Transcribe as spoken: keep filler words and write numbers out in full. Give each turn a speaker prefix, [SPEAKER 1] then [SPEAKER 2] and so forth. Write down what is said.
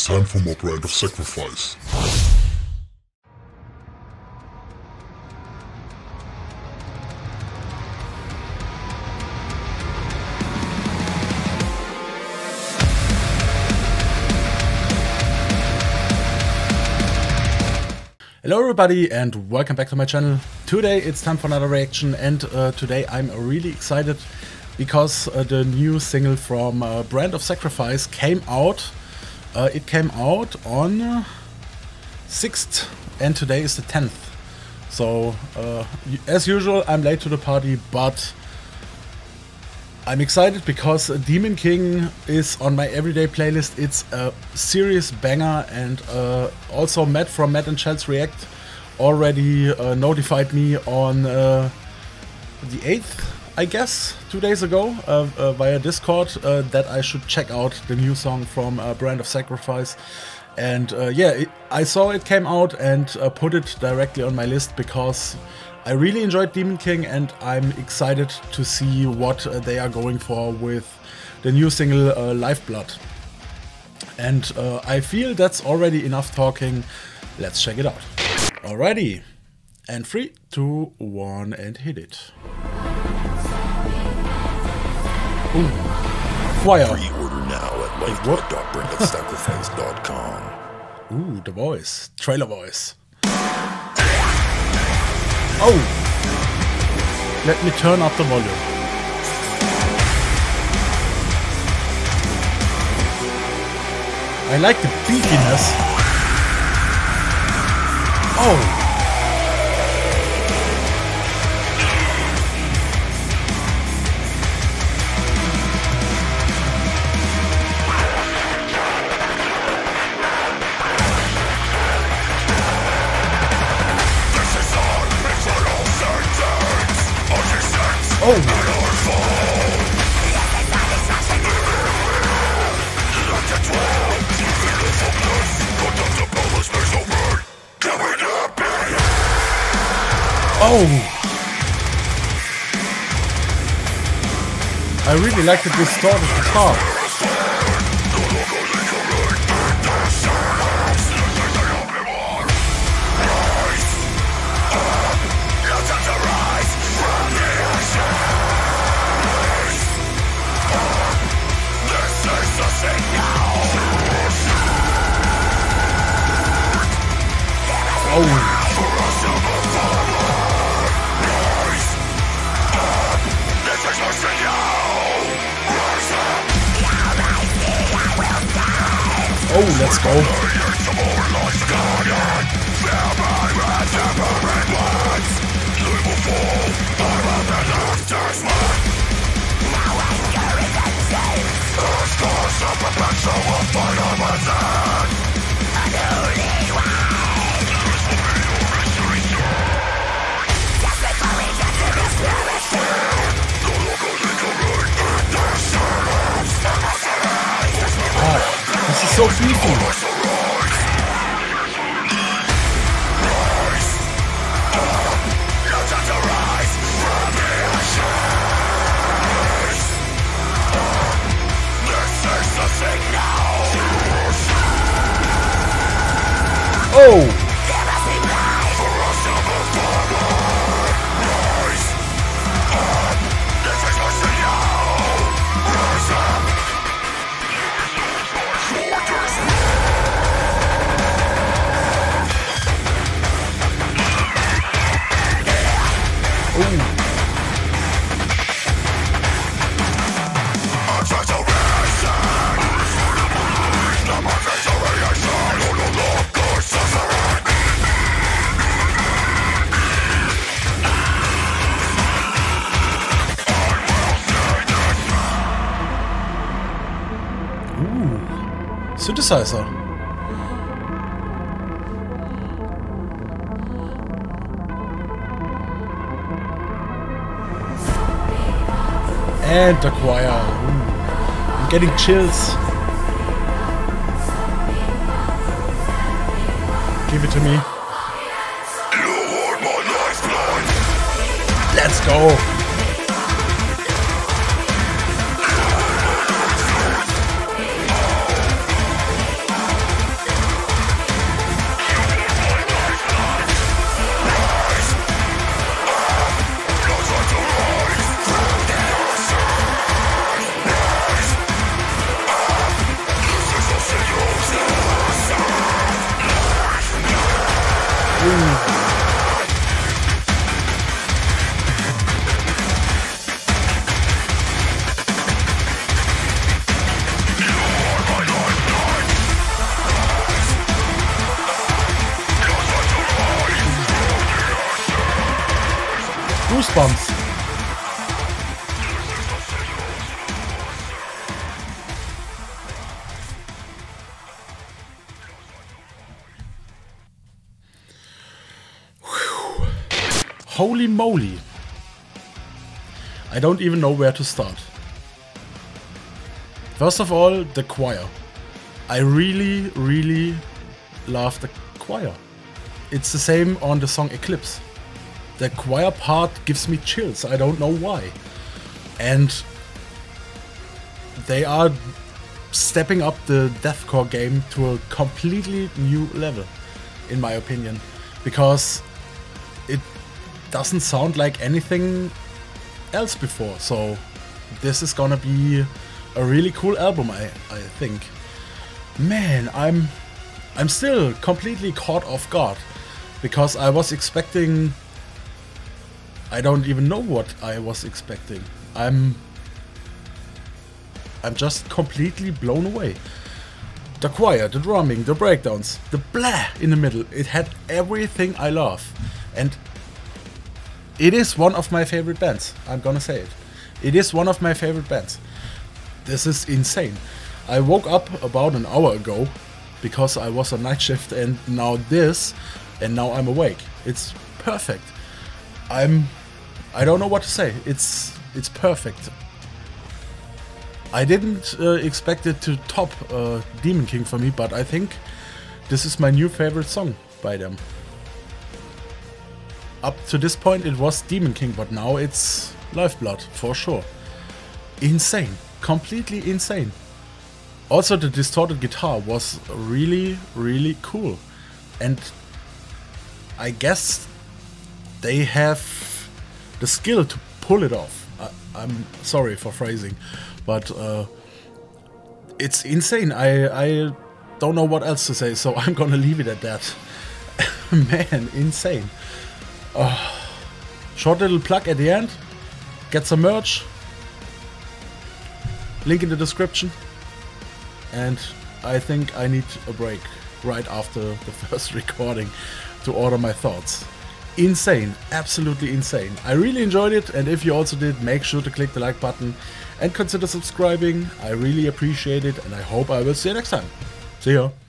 [SPEAKER 1] time for more Brand of Sacrifice.
[SPEAKER 2] Hello everybody and welcome back to my channel. Today it's time for another reaction, and uh, today I'm really excited because uh, the new single from uh, Brand of Sacrifice came out. Uh, it came out on sixth and today is the tenth. So uh, as usual I'm late to the party, but I'm excited because Demon King is on my everyday playlist. It's a serious banger, and uh, also Matt from Matt and Chels React already uh, notified me on uh, the eighth, I guess, two days ago uh, uh, via Discord uh, that I should check out the new song from uh, Brand of Sacrifice. And uh, yeah, it, I saw it came out and uh, put it directly on my list because I really enjoyed Demon King, and I'm excited to see what uh, they are going for with the new single uh, Lifeblood. And uh, I feel that's already enough talking. Let's check it out. Alrighty. And three, two, one, and hit it. Ooh. Fire.
[SPEAKER 3] Pre-order now at lifeblood dot brand of sacrifice dot com.
[SPEAKER 2] Ooh, the voice. Trailer voice. Oh! Let me turn up the volume. I like the beefiness. Oh! Oh! Oh! I really like the distorted guitar. Oh! Oh, let's go. This is so beautiful. Oh! Synthesizer. And the choir. Ooh. I'm getting chills. Give it to me. Let's go. Goosebumps. Whew. Holy moly. I don't even know where to start. First of all, the choir. I really, really love the choir. It's the same on the song Eclipse. The choir part gives me chills, I don't know why. And they are stepping up the deathcore game to a completely new level, in my opinion. Because it doesn't sound like anything else before, so this is gonna be a really cool album, I, I think. Man, I'm I'm still completely caught off guard, because I was expecting... I don't even know what I was expecting. I'm... I'm just completely blown away. The choir, the drumming, the breakdowns, the blah in the middle, it had everything I love. And it is one of my favorite bands, I'm gonna say it. It is one of my favorite bands. This is insane. I woke up about an hour ago because I was on night shift, and now this, and now I'm awake. It's perfect. I'm... I don't know what to say. It's it's perfect. I didn't uh, expect it to top uh, Demon King for me, but I think this is my new favorite song by them. Up to this point it was Demon King, but now it's Lifeblood, for sure. Insane. Completely insane. Also, the distorted guitar was really, really cool. And I guess they have the skill to pull it off. I, I'm sorry for phrasing, but uh, it's insane. I, I don't know what else to say, so I'm gonna leave it at that. Man, insane. Uh, short little plug at the end. Get some merch. Link in the description. And I think I need a break right after the first recording to order my thoughts. Insane, absolutely insane. I really enjoyed it, and if you also did, make sure to click the like button and consider subscribing. I really appreciate it, and I hope I will see you next time. See ya.